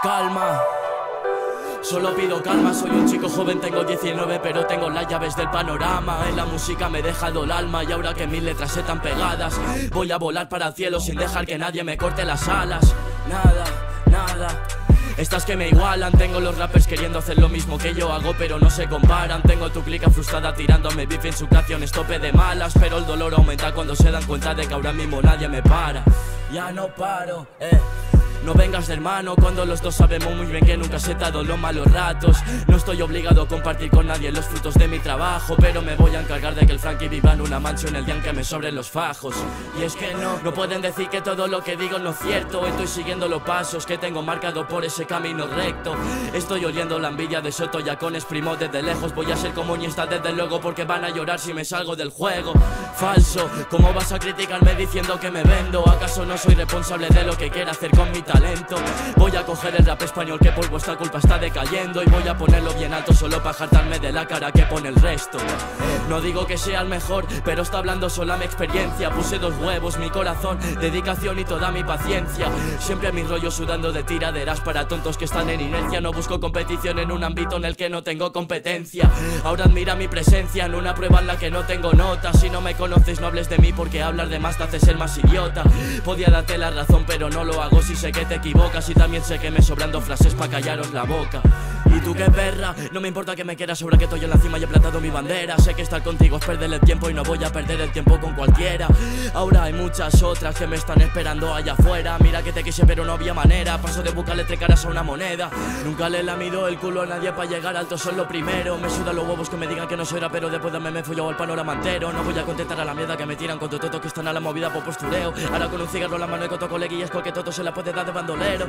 calma. Solo pido calma, soy un chico joven, tengo 19, pero tengo las llaves del panorama. En la música me he dejado el alma y ahora que mis letras están pegadas, voy a volar para el cielo sin dejar que nadie me corte las alas. Nada, estas que me igualan. Tengo los rappers queriendo hacer lo mismo que yo hago, pero no se comparan. Tengo tu clica frustrada tirándome beef en su canción, estope de malas. Pero el dolor aumenta cuando se dan cuenta de que ahora mismo nadie me para. Ya no paro, no vengas de hermano cuando los dos sabemos muy bien que nunca se te ha dado los malos ratos. No estoy obligado a compartir con nadie los frutos de mi trabajo, pero me voy a encargar de que el Frankie viva en una mansión el día en que me sobren los fajos. Y es que no pueden decir que todo lo que digo no es cierto. Estoy siguiendo los pasos que tengo marcado por ese camino recto. Estoy oliendo la envidia de Soto Yacones, primo desde lejos. Voy a ser como Iniesta desde luego, porque van a llorar si me salgo del juego. Falso, ¿cómo vas a criticarme diciendo que me vendo? ¿Acaso no soy responsable de lo que quiera hacer con mi talento? Voy a coger el rap español que por vuestra culpa está decayendo y voy a ponerlo bien alto solo para jartarme de la cara que pone el resto. No digo que sea el mejor, pero está hablando sola mi experiencia. Puse 2 huevos, mi corazón, dedicación y toda mi paciencia. Siempre mis rollos sudando de tiraderas para tontos que están en inercia. No busco competición en un ámbito en el que no tengo competencia. Ahora admira mi presencia en una prueba en la que no tengo notas. Si no me conoces no hables de mí, porque hablar de más te hace ser más idiota. Podía darte la razón pero no lo hago, si sé que te equivocas y también sé que me sobrando frases pa' callaros la boca. Y tú qué perra, no me importa que me quieras, sobra que estoy en la cima y he plantado mi bandera. Sé que estar contigo es perder el tiempo y no voy a perder el tiempo con cualquiera. Ahora hay muchas otras que me están esperando allá afuera. Mira que te quise pero no había manera, paso de buscarle 3 caras a una moneda. Nunca le lamido el culo a nadie pa' llegar alto, son lo primero. Me sudan los huevos que me digan que no soy rapero, después de me he follado el panorama entero. No voy a contestar a la mierda que me tiran con todos que están a la movida por postureo. Ahora con un cigarro en la mano y con tu coleguillas porque todo se la puede dar de bandolero.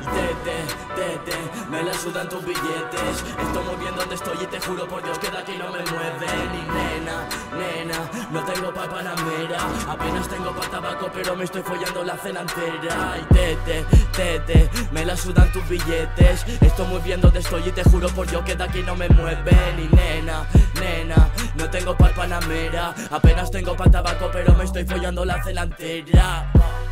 Me la sudan tus billetes. Estoy muy bien donde estoy y te juro por Dios que de aquí no me mueven. Y nena, no tengo pa' panamera, apenas tengo pa' tabaco pero me estoy follando la cena entera. Y me la sudan tus billetes. Estoy muy bien donde estoy y te juro por Dios que de aquí no me mueven. Y nena, no tengo pa' panamera, apenas tengo pa' tabaco pero me estoy follando la cena entera.